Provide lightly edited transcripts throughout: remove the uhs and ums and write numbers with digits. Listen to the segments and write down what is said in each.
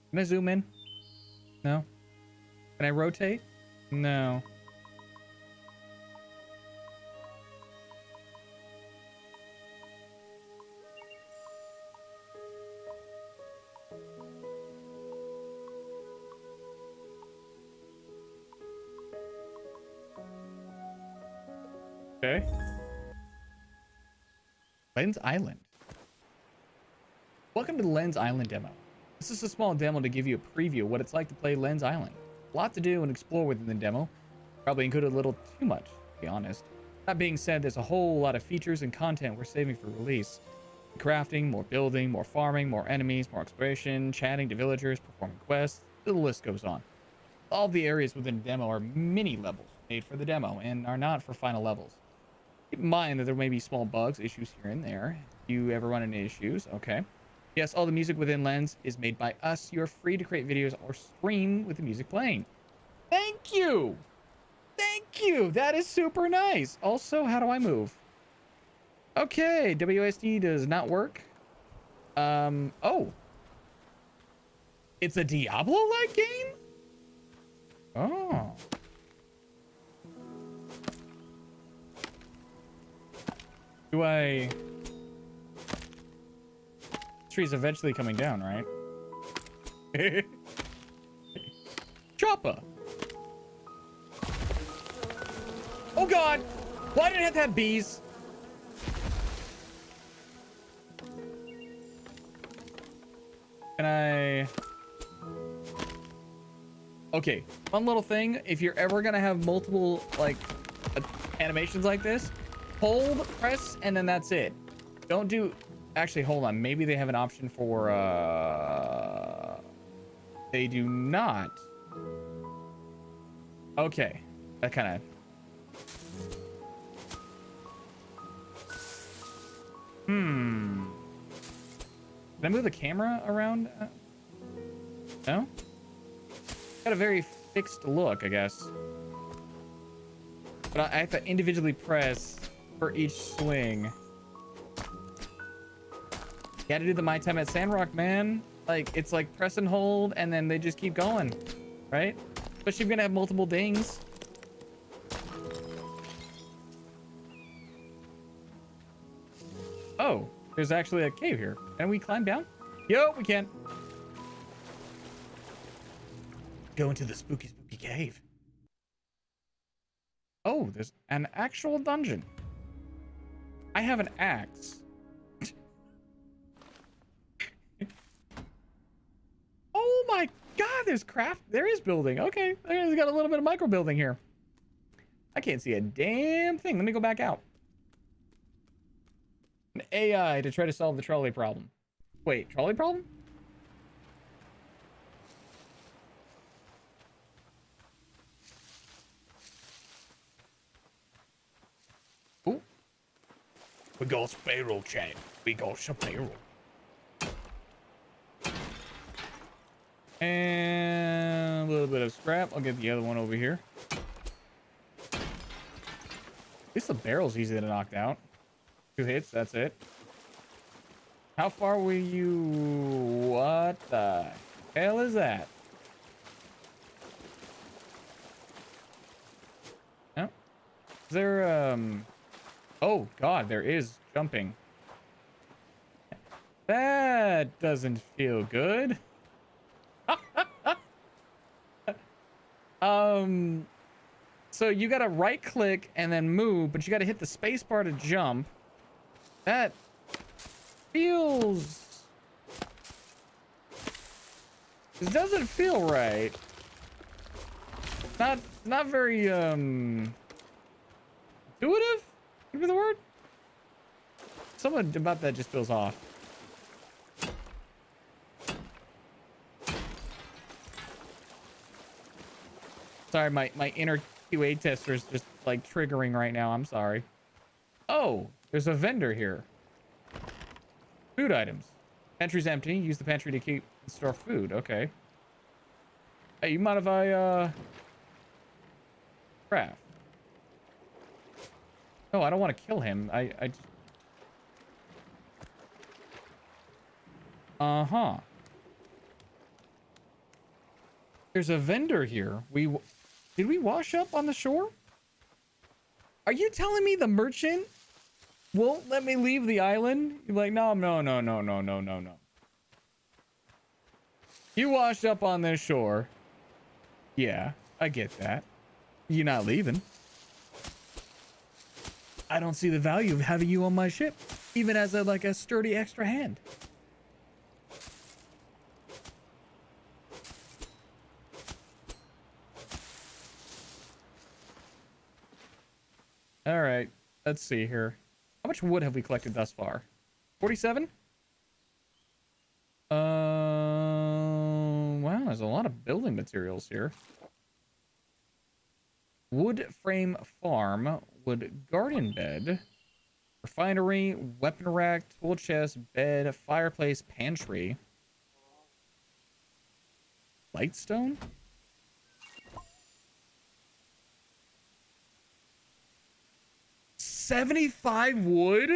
Can I zoom in? No. Can I rotate? No. Okay. Lens Island. Welcome to the Lens Island demo. This is a small demo to give you a preview of what it's like to play Lens Island. A lot to do and explore within the demo. Probably included a little too much, to be honest. That being said, there's a whole lot of features and content we're saving for release. Crafting, more building, more farming, more enemies, more exploration, chatting to villagers, performing quests, the list goes on. All the areas within the demo are mini levels made for the demo and are not for final levels. Keep in mind that there may be small bugs, issues here and there. If you ever run into issues, okay. Yes, all the music within Lens is made by us. You're free to create videos or stream with the music playing. Thank you! Thank you! That is super nice. Also, how do I move? Okay, WSD does not work. Oh. It's a Diablo-like game? Oh. Do I... This tree's eventually coming down, right? Choppa! Oh god! Why did it have to have bees? Can I... Okay, one little thing. If you're ever gonna have multiple, like, animations like this, hold, press, and then that's it. Don't do... Actually, hold on. Maybe they have an option for, They do not. Okay. That kind of... Can I move the camera around? No? Got a very fixed look, I guess. But I have to individually press for each swing. You gotta do the My Time at Sandrock, man. Like, it's like press and hold, and then they just keep going, right? Especially if you're gonna have multiple dings. Oh, there's actually a cave here. Can we climb down? Yo, we can. Go into the spooky cave. Oh, there's an actual dungeon. I have an axe. Oh my god, there's craft. There is building. Okay, there's got a little bit of micro building here. I can't see a damn thing. Let me go back out. An AI to try to solve the trolley problem. Wait, trolley problem? Ooh. We got sparrow, chat. We got sparrow. And a little bit of scrap. I'll get the other one over here. At least the barrel's easy to knock out. 2 hits, that's it. How far were you? What the hell is that? No? Is there, oh god, there is jumping. That doesn't feel good. So you gotta right click and then move, but you gotta hit the space bar to jump. That feels... This doesn't feel right. Not very, intuitive? Would be the word? Something about that just feels off. Sorry, my inner QA tester is just like triggering right now. I'm sorry. Oh, there's a vendor here. Food items. Pantry's empty. Use the pantry to keep and store food. Okay. Hey, you mind if I craft? No, I don't want to kill him. I just... Uh-huh. There's a vendor here. Did we wash up on the shore? Are you telling me the merchant won't let me leave the island? You're like, no, no, no, no, no, no, no, no. You washed up on this shore. Yeah, I get that. You're not leaving. I don't see the value of having you on my ship, even as a sturdy extra hand. All right, let's see here. How much wood have we collected thus far? 47? Wow, there's a lot of building materials here. Wood frame farm, wood garden bed, refinery, weapon rack, tool chest, bed, fireplace, pantry. Lightstone? $75 wood?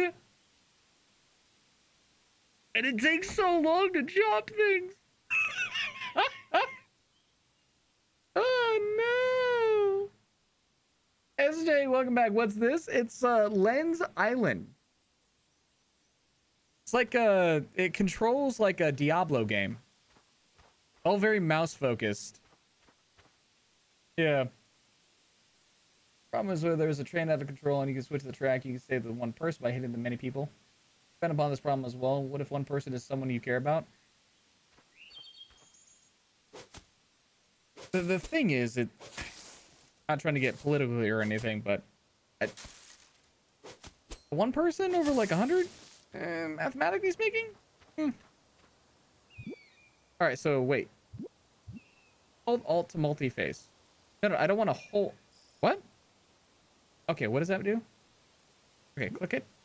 And it takes so long to chop things. Oh no. SJ, welcome back. What's this? It's Lens Island. It's like it controls like a Diablo game. All very mouse focused. Yeah. Problem is where there's a train out of control and you can switch the track, you can save the one person by hitting the many people. Depend upon this problem as well. What if one person is someone you care about? The thing is, I'm not trying to get political or anything, but one person over like 100, mathematically speaking. All right, so wait. Hold Alt to multi-face. No, I don't want to hold. What? Okay, what does that do? Okay, click it.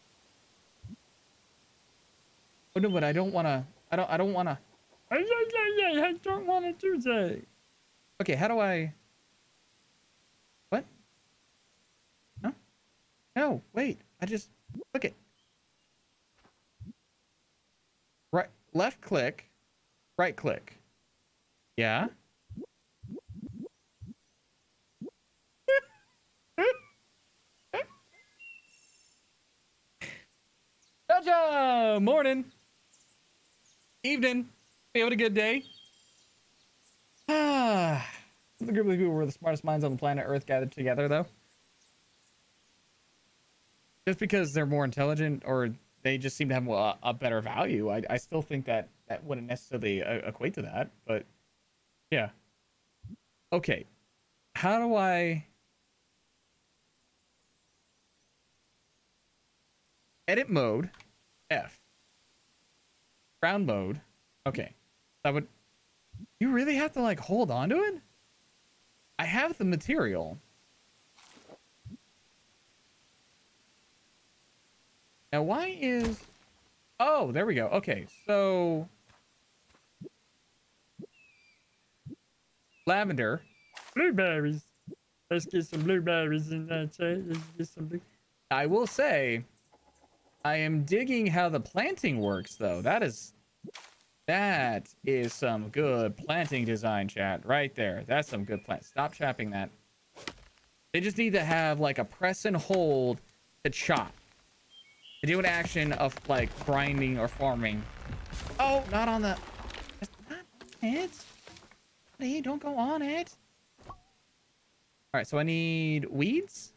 Oh no, but I don't want to. I don't want to. I don't want to do that. Okay, how do I? What? No. No, wait. I just click it. Right, left click, right click. Yeah. Gotcha! Morning. Evening. You having a good day? The group of people were the smartest minds on the planet Earth gathered together, though. Just because they're more intelligent or they just seem to have a better value, I still think that wouldn't necessarily equate to that, but yeah. Okay. How do I... Edit mode, F. Round mode, okay. That would... You really have to like hold on to it? I have the material. Now why is... Oh, there we go. Okay, so... Lavender. Blueberries. Let's get some blueberries in that chat. Let's get some blue... I will say, I am digging how the planting works, though. That is some good planting design, chat. Right there. That's some good plant. Stop chopping that. They just need to have, like, a press and hold to chop. To do an action of, like, grinding or farming. Oh, not on the... Not on it. Hey, don't go on it. Alright, so I need weeds.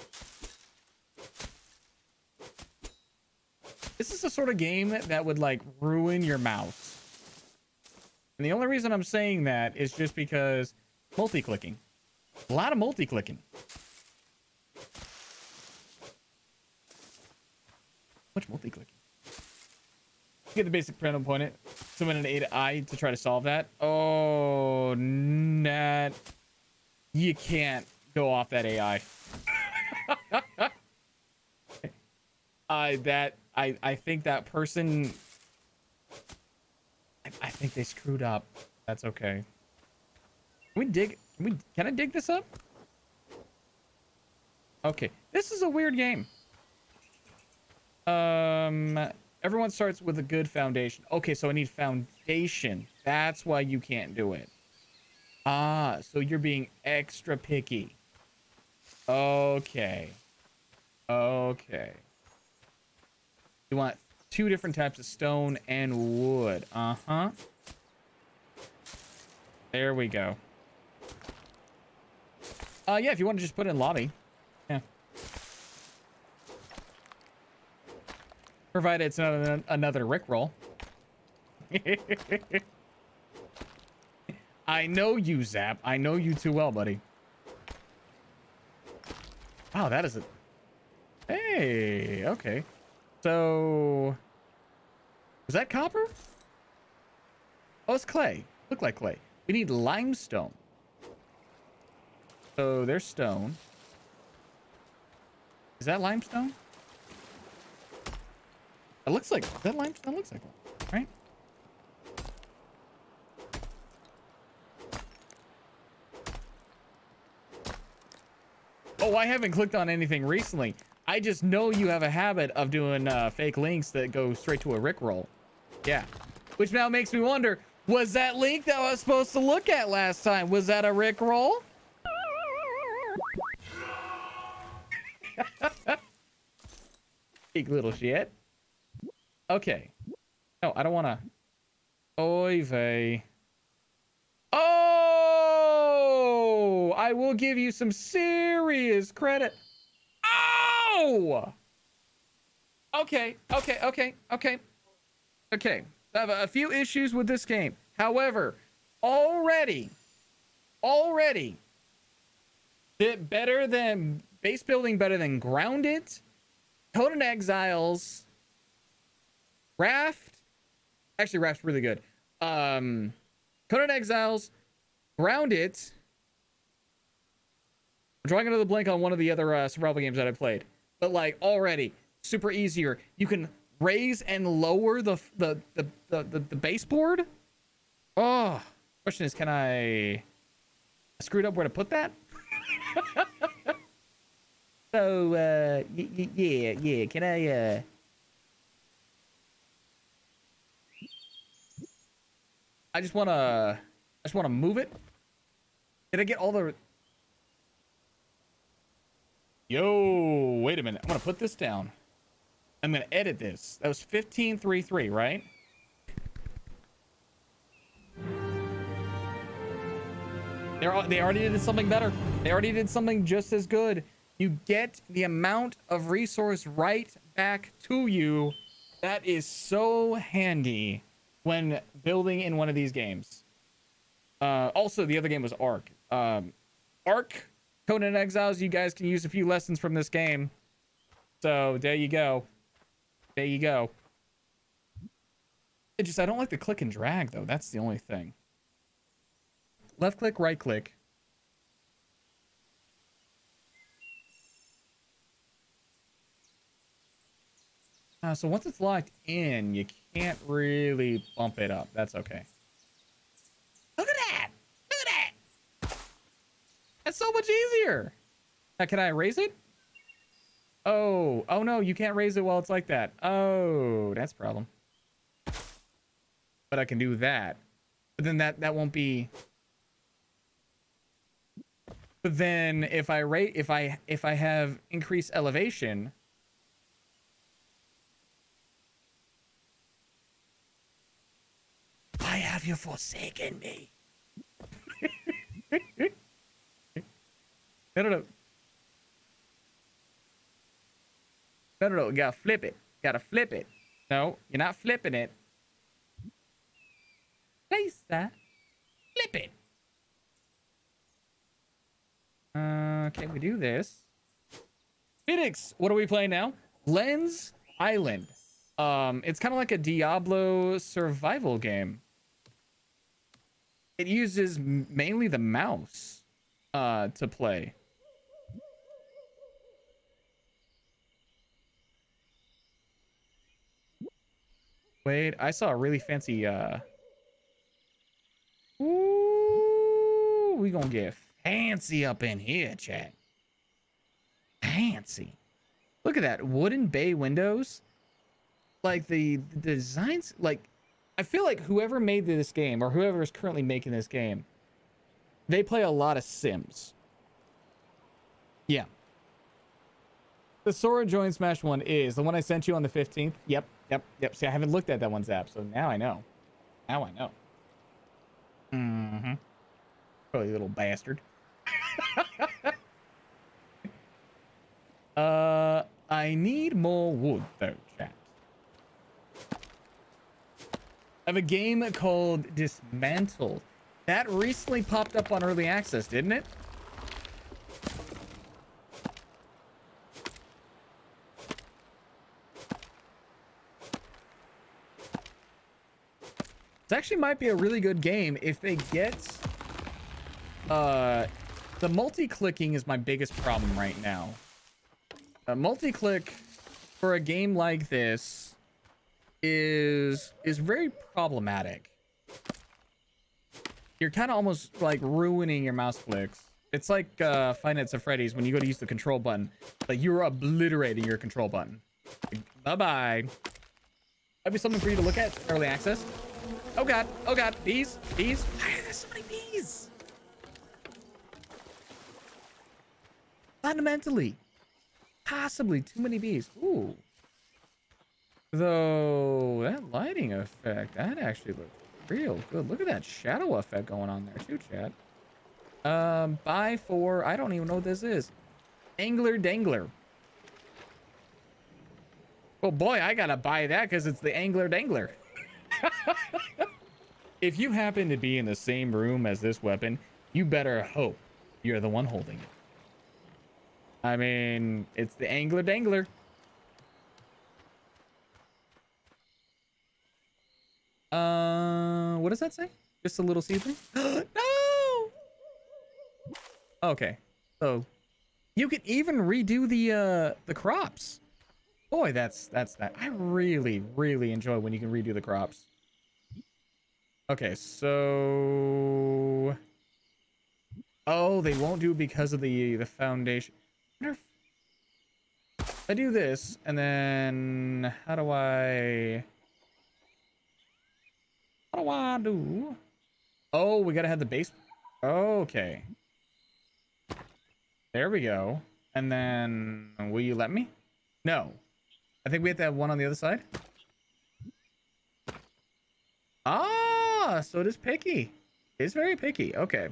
This is the sort of game that would, like, ruin your mouse. And the only reason I'm saying that is just because multi-clicking. A lot of multi-clicking. Much multi-clicking. Get the basic parental point. Summon an AI to try to solve that. Oh, Nat. You can't go off that AI. I think that person... I think they screwed up. That's okay. Can we dig... Can I dig this up? Okay. This is a weird game. Everyone starts with a good foundation. Okay, so I need foundation. That's why you can't do it. Ah, so you're being extra picky. Okay. Okay. You want 2 different types of stone and wood. Uh-huh. There we go. Yeah, if you want to just put it in lobby. Yeah. Provided it's not another Rickroll. I know you, Zap. I know you too well, buddy. Wow, that is a... Hey, okay. So... Was that copper? Oh, it's clay. Look like clay. We need limestone. So there's stone. Is that limestone? It looks like... That limestone looks like one, right? Oh, I haven't clicked on anything recently. I just know you have a habit of doing fake links that go straight to a Rickroll. Yeah. Which now makes me wonder, was that link that I was supposed to look at last time? Was that a Rickroll? Big little shit. Okay. No, I don't want to. Oy vey. Oh! I will give you some serious credit. Oh! Okay. I have a few issues with this game. However, already, better than base building, better than Grounded, Conan Exiles, Raft. Actually, Raft's really good. Conan Exiles, Grounded. I'm drawing another blank on one of the other survival games that I played, but like already super easier. You can raise and lower the baseboard. Oh, question is, can I screwed up where to put that? So yeah, can I I just want to move it. Did I get all the... Yo, wait a minute. I'm going to put this down. I'm going to edit this. That was 1533, right? They already did something better. They already did something just as good. You get the amount of resource right back to you. That is so handy when building in one of these games. Also, the other game was Ark. Ark, Conan Exiles, you guys can use a few lessons from this game. So there you go. There you go. I don't like the click and drag though. That's the only thing. Left click, right click. So once it's locked in, you can't really bump it up. That's okay. Look at that! Look at that! That's so much easier. Now, can I raise it? Oh no, you can't raise it while it's like that. Oh, that's a problem. But I can do that. But then that won't be. But then if I have increased elevation. Why have you forsaken me? No. You gotta flip it. Flip it. No, you're not flipping it. Place that. Flip it. Can we do this? Phoenix, what are we playing now? Lens Island. It's kind of like a Diablo survival game. It uses mainly the mouse to play. Wait, I saw a really fancy ooh, we gonna get fancy up in here, chat. Fancy. Look at that, wooden bay windows. Like the designs, like I feel like whoever made this game or whoever is currently making this game They play a lot of Sims. Yeah. The Sora Join Smash one is the one I sent you on the 15th. Yep. See, I haven't looked at that one's app, so now I know. Now I know. Mm-hmm. Probably little bastard. I need more wood though, chat. I have a game called Dismantled. That recently popped up on early access, didn't it? It actually might be a really good game if they get the multi-clicking is my biggest problem right now. Multi-click for a game like this is very problematic. You're kind of almost like ruining your mouse clicks. It's like Five Nights at Freddy's when you go to use the control button. Like you're obliterating your control button. Bye-bye. That'd be something for you to look at early access. Oh god, bees. Why are there so many bees? Fundamentally, possibly too many bees. Ooh. Though that lighting effect, that actually looks real good. Look at that shadow effect going on there too, chat. Buy for, I don't even know what this is. Angler Dangler. Oh boy, I gotta buy that because it's the Angler Dangler. If you happen to be in the same room as this weapon, you better hope you're the one holding it. I mean, it's the Angler Dangler. What does that say? Just a little see-through? No! Okay. So you can even redo the crops. Boy, that's that. I really enjoy when you can redo the crops. Okay, so oh, they won't do it because of the foundation. I wonder if I do this and then how do I do? Oh, we gotta have the base. Okay. There we go. And then will you let me? No. I think we have to have one on the other side. Ah, so it is picky. It's very picky. Okay.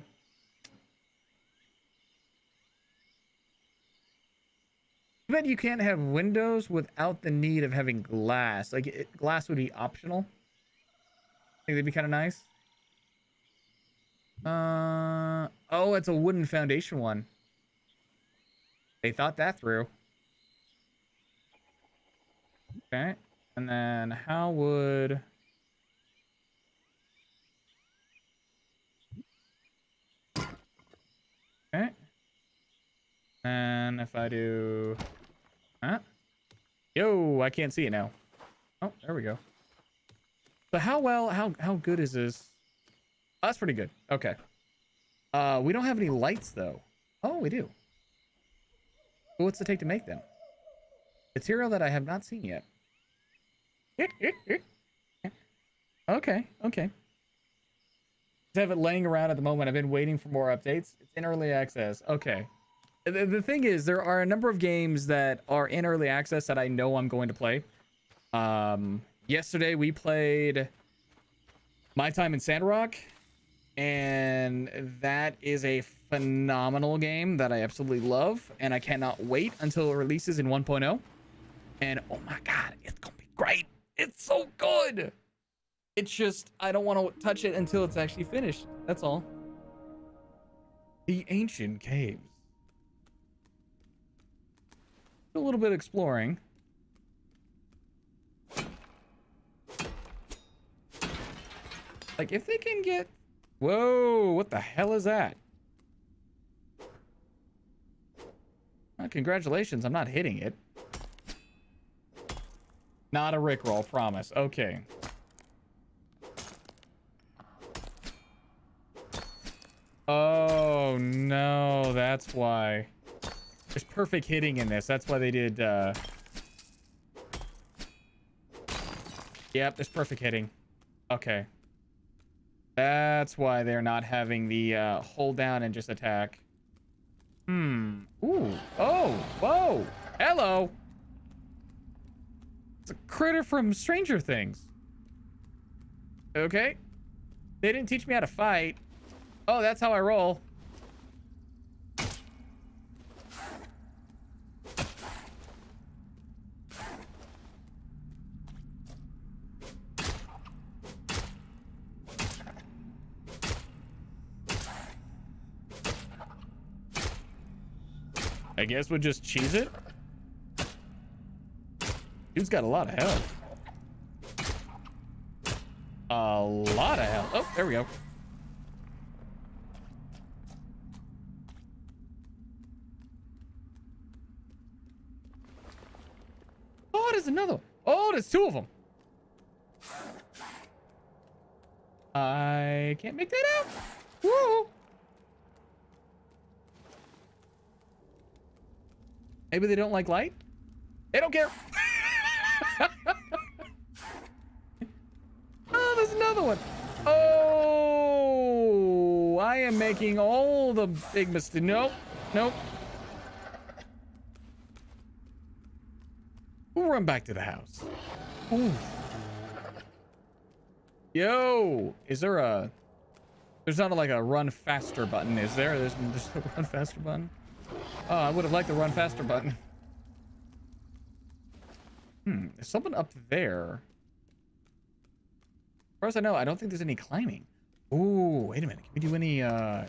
But you can't have windows without the need of having glass. Like glass would be optional. I think that'd be kind of nice. Oh, it's a wooden foundation one. They thought that through. Okay. And then how would... Okay. And if I do... Huh? Yo, I can't see it now. Oh, there we go. So how good is this? Oh, that's pretty good. Okay. We don't have any lights though. Oh, we do. Well, what's it take to make them? Material that I have not seen yet. Okay. I have it laying around at the moment. I've been waiting for more updates. It's in early access. Okay. The thing is, there are a number of games that are in early access that I know I'm going to play. Yesterday we played My Time in Sandrock, and that is a phenomenal game that I absolutely love, and I cannot wait until it releases in 1.0. And oh my god, it's gonna be great. It's so good. It's just I don't want to touch it until it's actually finished. That's all. The ancient caves. A little bit exploring. Like if they can get... Whoa, what the hell is that? Congratulations, I'm not hitting it. Not a Rickroll, promise. Okay. Oh no, that's why. There's perfect hitting in this. That's why they did Yep, there's perfect hitting. Okay. That's why they're not having the hold down and just attack. Ooh. Oh. Whoa. Hello. It's a critter from Stranger Things. Okay. They didn't teach me how to fight. Oh, that's how I roll. I guess we'll just cheese it. Dude's got a lot of health. A lot of health. Oh, there we go. Oh, there's another. Oh, there's two of them. I can't make that out. Woo! Maybe they don't like light? They don't care. Oh, there's another one. Oh, I am making all the big mistakes. Nope. Nope. We'll run back to the house. Ooh. Yo, is there a... There's not like a run faster button, is there? There's a run faster button. Oh, I would have liked the run faster button. There's something up there. As far as I know, I don't think there's any climbing. Ooh, wait a minute. Can we do any, You're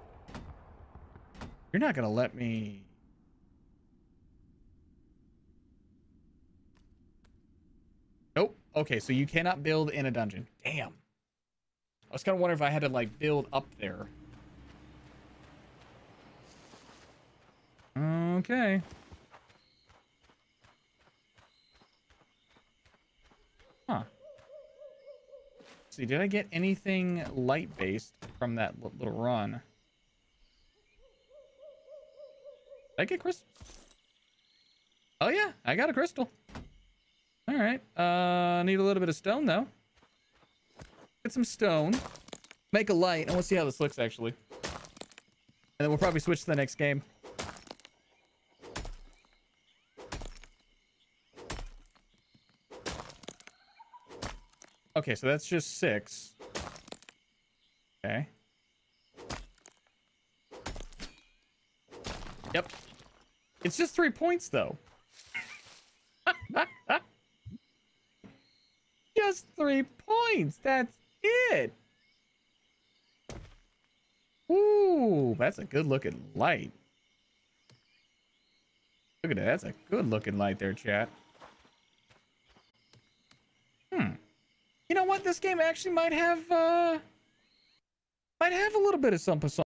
not gonna let me... Nope. Okay, so you cannot build in a dungeon. Damn. I was kind of wondering if I had to, like, build up there. Okay. Huh. Let's see, did I get anything light-based from that little run? Did I get crystal? Oh, yeah, I got a crystal. All right. Need a little bit of stone, though. Get some stone. Make a light, and we'll see how this looks, actually. And then we'll probably switch to the next game. Okay, so that's just 6. Okay. Yep. It's just 3 points, though. Just 3 points. That's it. Ooh, that's a good looking light. Look at that. That's a good looking light there, chat. You know what? This game actually might have a little bit of something.